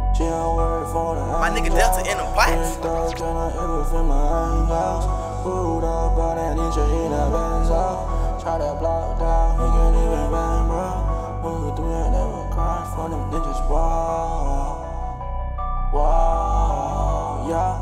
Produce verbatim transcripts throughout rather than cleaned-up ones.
My nigga Delta in the pots. Try that block down, he can't even bang, bro. Moving through it, never cry for them niggas. Wow, wow, yeah.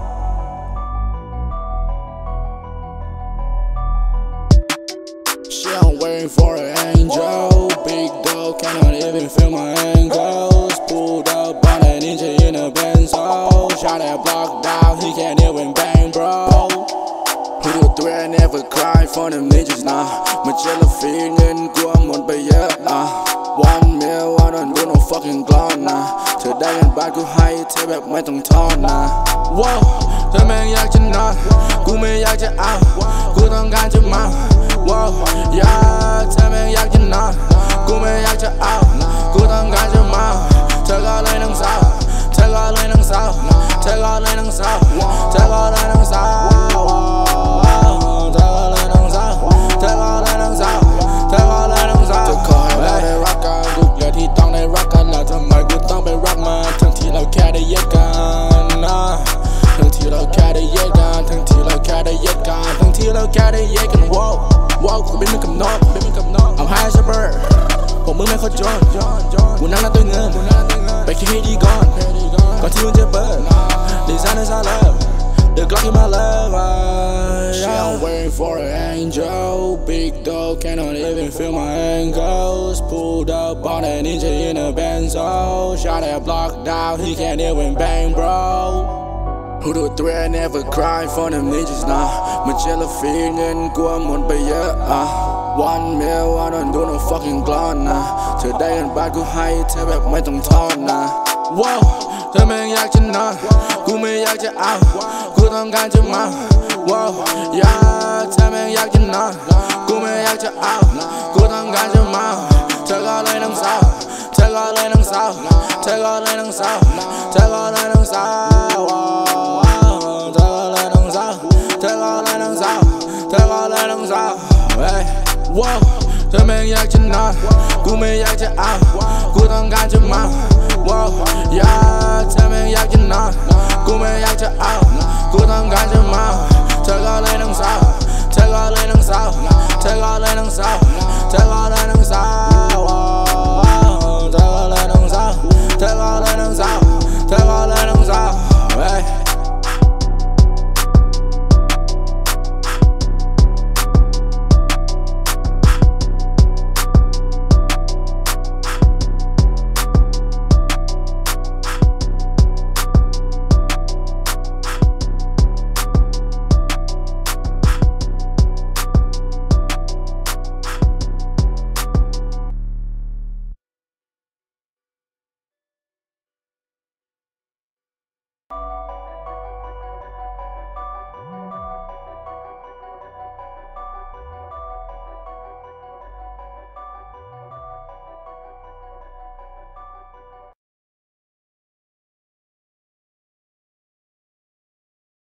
Shit, I'm waiting for an angel. Big dog, cannot even feel my ankles. Pulled up on that ninja in a benzo. Shot that block down, he can't even bang, bro. Who do three, I never cry for them niggas, nah. Magellan feeling, go I'm on bay, yeah, nah. One meal, I don't do no fucking glon, nah. Today and back to high, take back my tongue tone, nah. Whoa, the man yak to not, go me yak to out, go don't got your mouth. Whoa, yeah, tell me yak to not, go me yak to out, go don't got your mouth. Take all in them south, take all in them south, take all in them south, take all in them south. I'm high as a bird พวกมึงไม่เข้าจนกูนั่งนับตัวเงินไปคิดให้ดีก่อนก่อนที่มึงจะเปิด Design is our love The Glock is my love I'm waiting for an angel Big dog cannot even feel my ankles Pulled up on that ninja in a benzo Shot that block down, he can't even bang, bro. Who do three, I never cry for them niggas, nah. Magellan feeling, go I'm on bay, yeah, uh. One meal, I don't do no fucking glon, nah. Today and back to high, take back my tongue tone, nah. Whoa, the man yak to not, go me yak to out, go don't got your mouth. Whoa, yeah, tell me yak to not, go me yak to out, go don't got your mouth. Take all in them south, take all in them south, take all in them south, take all in them south. Whoa, the man yak to not, go me yak to out, go don't got your mouth. Whoa, yeah, tell me yak to not, go me yak to out, go don't got your mouth. Take all in them south, take all in them south, take all in them south, take all in them south.